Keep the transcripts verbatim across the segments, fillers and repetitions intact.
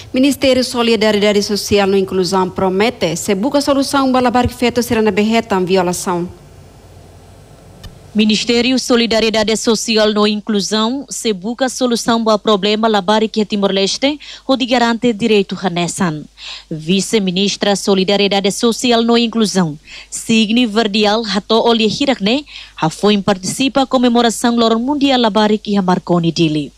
Ministério Solidariedade Social e Inclusão promete se busca solução para labar que feito será na berreta violação. Ministério Solidariedade Social e Inclusão se busca solução para o problema labar que Timor-Leste onde garante direito hanesan. Vice-ministra Solidariedade Social e Inclusão, Signi Verdial Hato Olhe Hirakne, foi participa comemoração Lorong Mundial labar que Marconi Dili.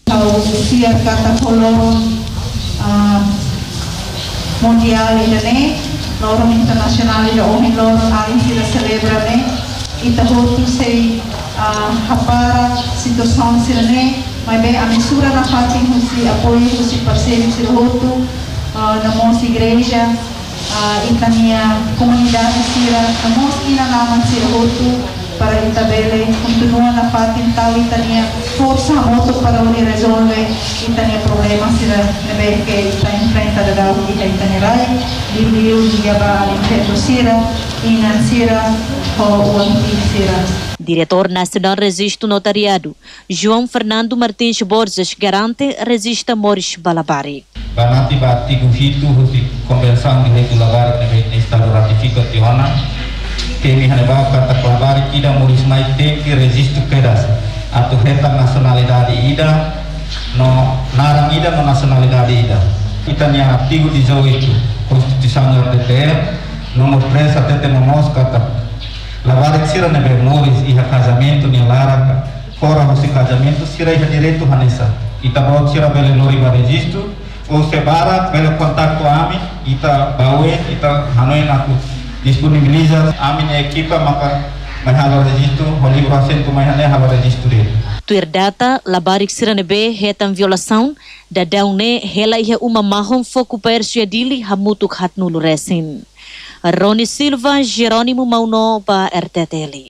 Mundial ini, lorong internasional ini, orang lorong hari kita celebrane, kita hotu sei hapara situação sirane, mas bem a mistura na parte husi apoio husi parceiro sir hotu na nossa igreja, itania comunidade sira, na nossa ina naman sir hotu para itabele continua na parte tal itania força moto para unir resolver itania problema sira nebe que está enfrenta da gau ita itania rai liu dia ba infeto sira ina sira o anti sira. Diretor Nacional Registro Notariado, João Fernando Martins Borges, garante resista Moris Balabari. Banati ba artigo hito husi convenção de regular nebe estado ratifica tiona kami haneba kata kelabari ida Moris mai teki registro kedas atau heta nacionalidade ida no narang ida no nacionalidade ida itanya artigo dezoito Constituição do D T R nomor três até temos kata labari sira nebe Moris iha casamento ni lara fora husi casamento sira iha direito hanesa ita bawa sira bele lori ba registro ou sebara bele contato ami ita bawe ita hanoi naku disponibiliza a minha equipa maka may halo registro holi prosen ko may hane halo registro dele. Tuir data labarik siranebe hetam violação da daune hela ihe uma mahon foco persia dili hamutuk hatnulu resin. Rony Silva, Jerônimo Mauno para R T T L.